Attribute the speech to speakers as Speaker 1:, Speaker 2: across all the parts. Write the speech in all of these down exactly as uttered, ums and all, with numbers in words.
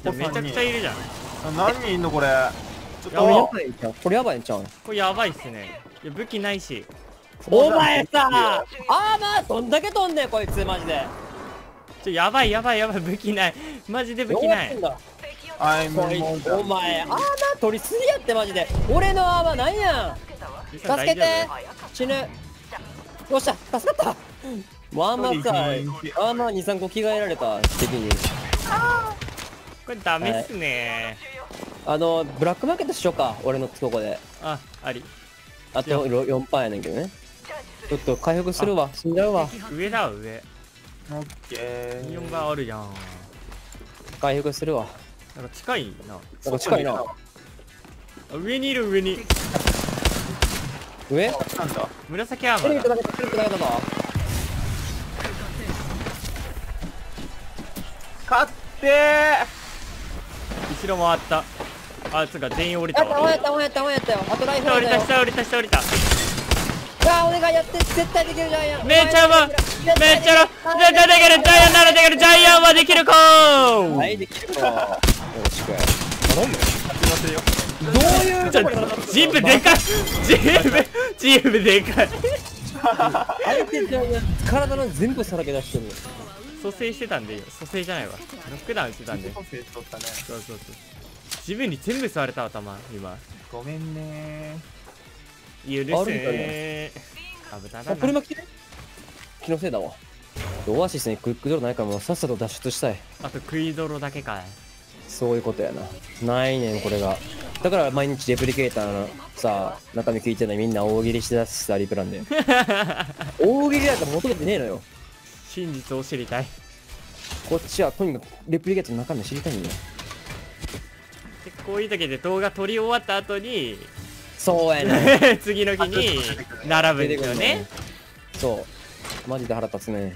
Speaker 1: めちゃくちゃいるじゃん。
Speaker 2: 何人いんのこれ。ちょっ
Speaker 3: やば
Speaker 2: と
Speaker 3: いんちゃうこれやばいんちゃう
Speaker 1: これやばいっすね。いや武器ないし。
Speaker 3: お前さあーまあどんだけ飛んねんこいつマジで。
Speaker 1: ちょやばいやばいやばい、武器ない。マジで武器ない。
Speaker 2: アイム
Speaker 3: こい
Speaker 2: モン
Speaker 3: つお前アーマー取りすぎやってマジで。俺のアーマーなんやん。助けて死ぬ。よっしゃ助かった。もうアーマーさアーマーにさんこ着替えられた敵に。
Speaker 1: これダメっすね。
Speaker 3: あのブラックマーケットしようか俺のとこで。
Speaker 1: あ、あり。
Speaker 3: あとよんパーやねんけどね。ちょっと回復するわ。死んじゃうわ。
Speaker 1: 上だ上。
Speaker 2: オッケー。
Speaker 1: よんばんあるじゃん。
Speaker 3: 回復するわ。
Speaker 1: なんか近いな。
Speaker 3: なんか近いな。
Speaker 1: あ上にいる上に。
Speaker 3: 上？
Speaker 2: なんだ。
Speaker 1: 紫アーマーだ。
Speaker 3: クリックだけだクリックだけだぞ。
Speaker 2: 勝ってー。
Speaker 1: 後ろ回った。あ、つうか全員降りた
Speaker 3: やった
Speaker 1: わ。
Speaker 3: やったやったやったよ。あとライフ
Speaker 1: 下降りた
Speaker 3: だよ。
Speaker 1: 下降りた下降りた。
Speaker 3: あお願いやって絶対できるじゃんや。
Speaker 1: めっちゃうまめっちゃろ絶対できるジャイアンならできるジャイアンはできる子ー。
Speaker 3: はいできるか。よろしく。頼む。
Speaker 2: すいませんよ。
Speaker 3: どういう
Speaker 1: ちょジープでかいジープジープでかい。
Speaker 3: 相手じゃんや体の全部さらけ出してる。
Speaker 1: 蘇生してたんでいいよ。蘇生じゃないわ。ノックダウンしてたんで。
Speaker 2: 蘇生しとったね。
Speaker 1: そうそうそう。自分に全部吸われた頭今。
Speaker 2: ごめんね
Speaker 1: 許せー。あぶただ
Speaker 3: あ
Speaker 1: な。
Speaker 3: 車来てる。気のせいだわ。オアシスにクイックドローないからもうさっさと脱出したい。
Speaker 1: あと食い泥だけかい。
Speaker 3: そういうことやな。ないねんこれが。だから毎日レプリケーターのさ中身聞いてないみんな大喜利して出すさリプランで。大喜利なんか求めてねえのよ。
Speaker 1: 真実を知りたい。
Speaker 3: こっちはとにかくレプリケーターの中身知りたいんだよ。
Speaker 1: でこういう時で動画撮り終わった後に
Speaker 3: そうやね
Speaker 1: 次の日に並ぶんですよね。
Speaker 3: そうマジで腹立つね。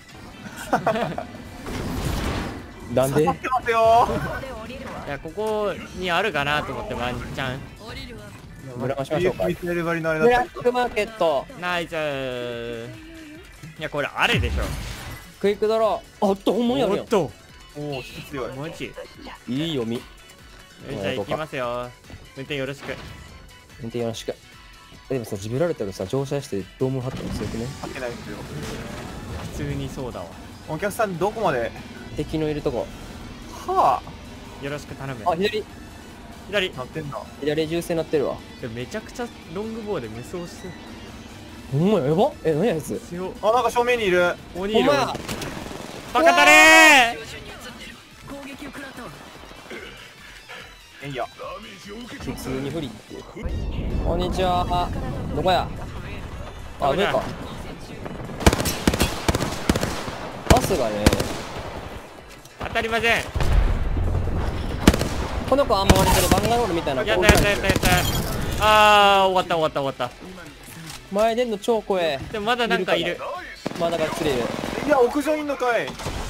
Speaker 3: なんで？
Speaker 2: 待ってますよ
Speaker 1: いやここにあるかなと思ってワンチャン。
Speaker 3: ブラマしましょうか。
Speaker 2: 見せるばりのあれ
Speaker 3: ブ
Speaker 2: だった
Speaker 3: ラックマーケット
Speaker 1: ナイスー。いやこれあれでしょ。
Speaker 3: クイックドロー。あっとほんまにあるやん。
Speaker 1: おっと
Speaker 2: おお強い。
Speaker 1: マジ。
Speaker 3: いい読み。
Speaker 1: じゃあ行きますよ。運転よろしく。
Speaker 3: 運転よろしく。でもさジブラルタルさ乗車してドーム張ったの強くね。
Speaker 2: 勝てないですよ。
Speaker 1: 普通にそうだわ。
Speaker 2: お客さんどこまで。
Speaker 3: 敵のいるとこ。
Speaker 2: は
Speaker 1: よろしく頼む。
Speaker 3: あ左
Speaker 1: 左。
Speaker 2: あなってんだ。
Speaker 3: 左銃声鳴ってるわ。
Speaker 1: でもめちゃくちゃロングボウで無双してる。
Speaker 3: ほんまややば。え何やつ。
Speaker 1: 強っ。
Speaker 2: あなんか正面にいる。
Speaker 1: 鬼いる。
Speaker 3: ほんまや。
Speaker 1: バカだね
Speaker 2: えいや。
Speaker 3: 普通に不利っていう。こんにちは。あどこや。あ上か。バスがね。
Speaker 1: 当たりません。
Speaker 3: この子あんま割れてるバンガロールみたいな。
Speaker 1: やったやったやったやった。あー終わった終わった終わっ
Speaker 3: 前でんの超怖え。
Speaker 1: た。でもまだなんかいる。
Speaker 3: まだがっつりいる。
Speaker 2: いや屋上にいんのかい。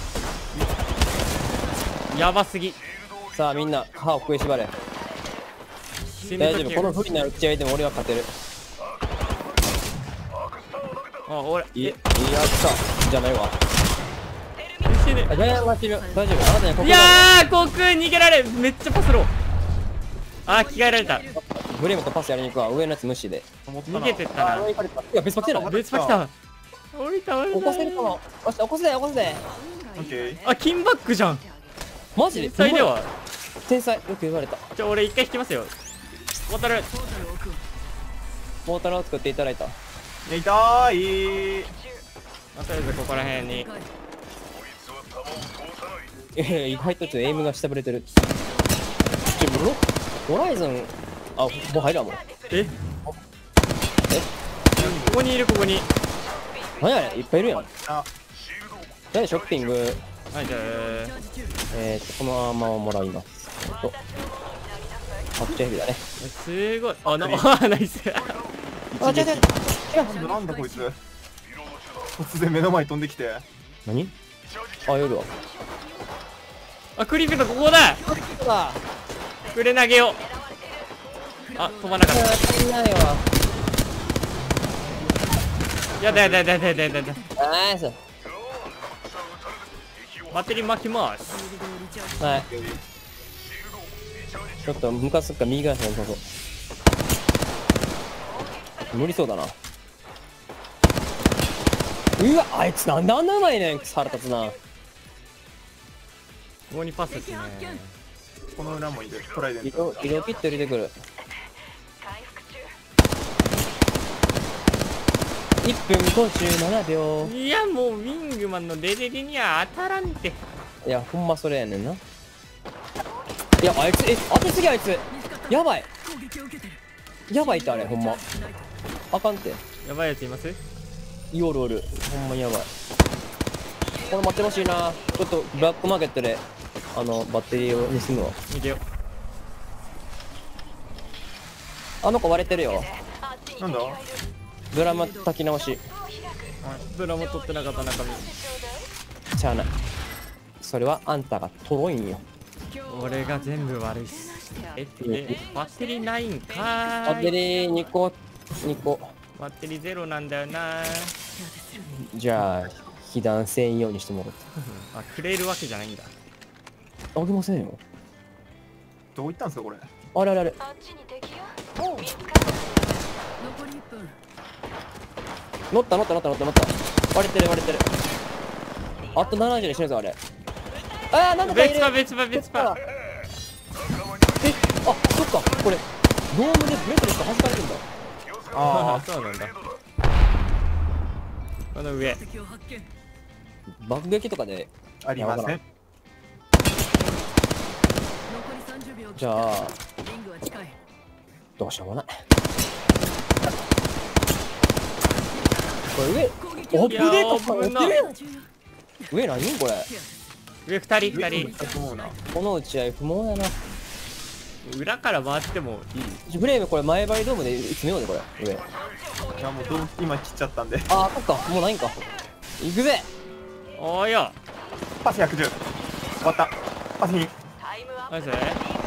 Speaker 1: やばすぎ。
Speaker 3: さあみんな歯を食いしばれ。大丈夫この不利な口合いでも俺は勝てる。
Speaker 1: あ俺
Speaker 3: いやったじゃないわ。
Speaker 1: 死ぬ。
Speaker 3: あジャイアンが死ぬ。大丈夫あなたにここ
Speaker 1: いやー航空逃げられめっちゃパスロー。あー着替えられた。
Speaker 3: ブレームとパスやりに行くわ。上のやつ無視で。
Speaker 1: 逃げてったな。
Speaker 3: いや別パ来てない。
Speaker 1: 別パ来た。降りた降りた。
Speaker 3: 起こせるかも。よし起こせで起こせで。
Speaker 2: オッケー。
Speaker 1: あ金バックじゃん。
Speaker 3: マジで
Speaker 1: 天才では。
Speaker 3: 天才よく言われた。
Speaker 1: じゃあ俺一回引きますよ。渡る。
Speaker 3: モータルを作っていただいた。
Speaker 2: いや痛い。
Speaker 1: まあとりあえずここら辺に。
Speaker 3: ええ意外とちょっとエイムが下振れてる。ちょブロホライゾンあもう入らんもん。
Speaker 1: えここにいるここに。
Speaker 3: 何あれいっぱいいるやん。
Speaker 2: あ
Speaker 3: 誰ショッピング。
Speaker 1: はいじゃあ
Speaker 3: えーっとこのアーマーをもらいます。えっとパクチャヘビだね。
Speaker 1: すごい。あなあナイス。
Speaker 3: あ違う違う違う。
Speaker 2: なんだこいつ。突然目の前に飛んできて。
Speaker 3: 何あ夜は
Speaker 1: あクリップだここだ。
Speaker 3: そうだ。
Speaker 1: くれ投げよう。あ飛ばなかった。
Speaker 3: 足りないわ。
Speaker 1: やだやだやだやだやだやだ。
Speaker 3: ナイス。
Speaker 1: バッテリー巻きます。
Speaker 3: はい。 ちょっとムカつくから右側にそうそう。無理そうだな。うわ、あいつなんであんなうまいねん。腹立つな。
Speaker 1: ここにパスですね。
Speaker 2: この裏もいる。トライデン
Speaker 3: 移
Speaker 2: ト。
Speaker 3: 動移動切って入れてくる。いっぷんごじゅうななびょう。
Speaker 1: いやもうウィングマンのレレレには当たらんて。
Speaker 3: いやほんまそれやねんな。いやあいつえ当てすぎあいつやばいやばいってあれほんまあかんて。
Speaker 1: やばいやついます？
Speaker 3: おるおるほんまにやばい。これ待ってほしいな。ちょっとブラックマーケットであのバッテリーを盗むわ。
Speaker 1: 見てよ。
Speaker 3: あの子割れてるよ。
Speaker 2: なんだ？
Speaker 3: ドラマ炊き直し。
Speaker 1: ブラも取ってなかった中身。
Speaker 3: しゃあない。それはあんたがとろいんよ。
Speaker 1: 俺が全部悪いっす。ええバッテリーないんかーい。
Speaker 3: バッテリーにこにこ。
Speaker 1: バッテリーゼロなんだよなー。
Speaker 3: じゃあ被弾専用にしてもらって。
Speaker 1: あ、くれるわけじゃないんだ。
Speaker 3: あげませんよ。
Speaker 2: どこ行ったんすかこれ。
Speaker 3: あれあれあれ。乗った乗った乗った乗った乗った。割れてる割れてる。あとななじゅうで死ぬぞあれ。ああなんだかいる。
Speaker 1: 別パ別パ別パ。
Speaker 3: えあそっかこれドームでブレスレスが弾かれるんだ。
Speaker 1: ああそうなんだ。この上。
Speaker 3: 爆撃とかで
Speaker 2: ありません。
Speaker 3: じゃあどうしようもない。これ上オップデート
Speaker 1: いやー危な
Speaker 3: 上何これ。
Speaker 1: 上二人二人。
Speaker 2: と思うな。
Speaker 3: この打ち合い不毛やな。
Speaker 1: 裏から回ってもいい。
Speaker 3: フレームこれ前張りドームで詰めようぜこれ上。
Speaker 2: いやもうどう今切っちゃったんで。
Speaker 3: ああそっかもうないんか。行くぜ。
Speaker 1: おーよ。
Speaker 2: パスひゃくじゅう。終わった。パスに。
Speaker 1: ナイス。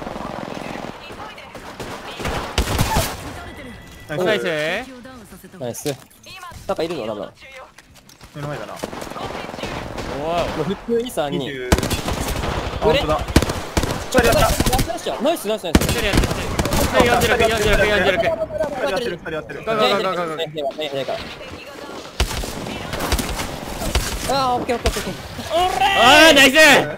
Speaker 2: ナ
Speaker 1: ナイス。
Speaker 3: ナイス。なんかいるの多分。
Speaker 2: 目の前だな。
Speaker 1: お
Speaker 3: もう普通にさんにん。
Speaker 2: にじゅう。あ本当だ。
Speaker 3: ちょっとやったやったナイスナイスナイス。
Speaker 1: 一人やってる。四十六四十六四十六。
Speaker 2: 二人やってる二人やってる。
Speaker 1: ゴーゴーゴーゴーゴー。
Speaker 3: ああオッケーオッケーオッケー。
Speaker 1: ああナイス。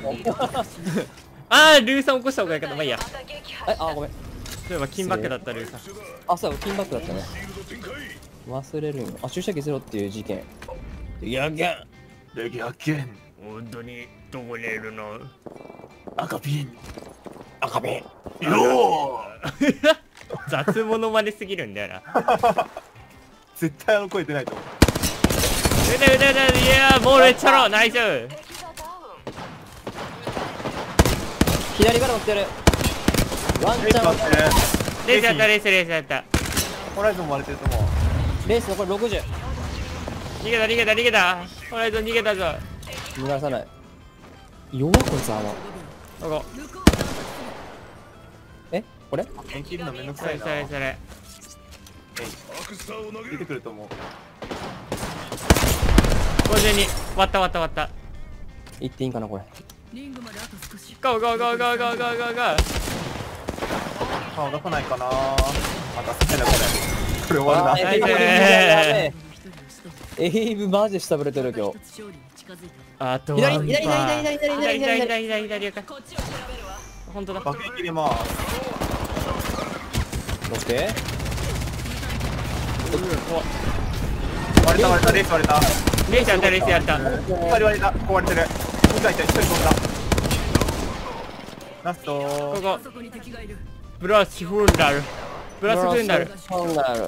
Speaker 1: ああルーさん起こした方がいいかな。まあいいや。
Speaker 3: えあごめん。
Speaker 1: 例えば金バックだったルーさん。
Speaker 3: あそう金バックだったね。忘れるんよ。あ注射器ゼロっていう事件。いやぎゃん。
Speaker 2: レギアケン。
Speaker 1: 本当にどこにいるの？
Speaker 2: 赤ピン。
Speaker 3: 赤ペン。
Speaker 2: よー。
Speaker 1: 雑物まですぎるんだよな。
Speaker 2: 絶対あの声出ないと思う。
Speaker 1: うだうだうだいやーボールめっちゃろナイス。
Speaker 3: 左から持ってる。ワンチャン。
Speaker 1: レースやったレースレースやった。
Speaker 2: ホライゾンも割れてると思う。
Speaker 3: レース残りろくじゅう。
Speaker 1: 逃げた逃げた逃げた。ホライゾン逃げたぞ。
Speaker 3: 逃がさない。弱っこいつあの。
Speaker 1: ここ。
Speaker 3: えこれ？
Speaker 2: 遠切るのめんどく
Speaker 1: それ
Speaker 2: さいな。
Speaker 1: それそれ。
Speaker 2: 出てくると思う。
Speaker 1: ごじゅうに割った割った割った。
Speaker 3: 行っていいんかなこれ。
Speaker 1: ゴーゴーゴーゴーゴーゴーゴーゴーゴー。
Speaker 2: 顔出さないかな。あ出さないなこれ。これ終わるな。
Speaker 1: ナイス
Speaker 3: エイブマジで下振れてる今日。
Speaker 1: あと
Speaker 3: 左左左左左左左
Speaker 1: 左
Speaker 3: 左
Speaker 1: 左左左左。本当だ。
Speaker 2: 爆撃入れます。
Speaker 3: オッケー。
Speaker 2: 割れた割れたレース割れた。
Speaker 1: レースやったレースやった。
Speaker 2: 二人割れた。ここ割れてる。二人いた一人飛んだ。ラスト
Speaker 1: ここ。ブラスフンダル。ブラスフンダル。
Speaker 3: フンダル。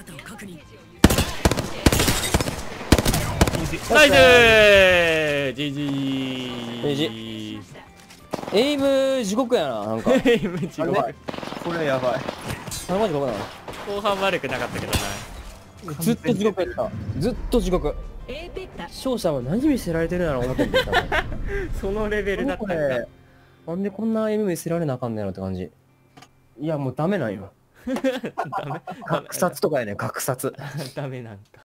Speaker 1: ナイスー。ジジー。
Speaker 3: エイム地獄やななんか。
Speaker 1: エイム地獄。
Speaker 2: これやばい。
Speaker 3: あれマジ地獄なの。
Speaker 1: 後半悪くなかったけどな。
Speaker 3: ずっと地獄やった。ずっと地獄。勝者は何見せられてるなら思ってんだよ。
Speaker 1: そのレベルだったんだ。
Speaker 3: なんでこんなエイム見せられなあかんねやろって感じ。いやもうダメなんよ。
Speaker 1: ダメ。
Speaker 3: 格殺とかやね格殺。
Speaker 1: ダメなんか。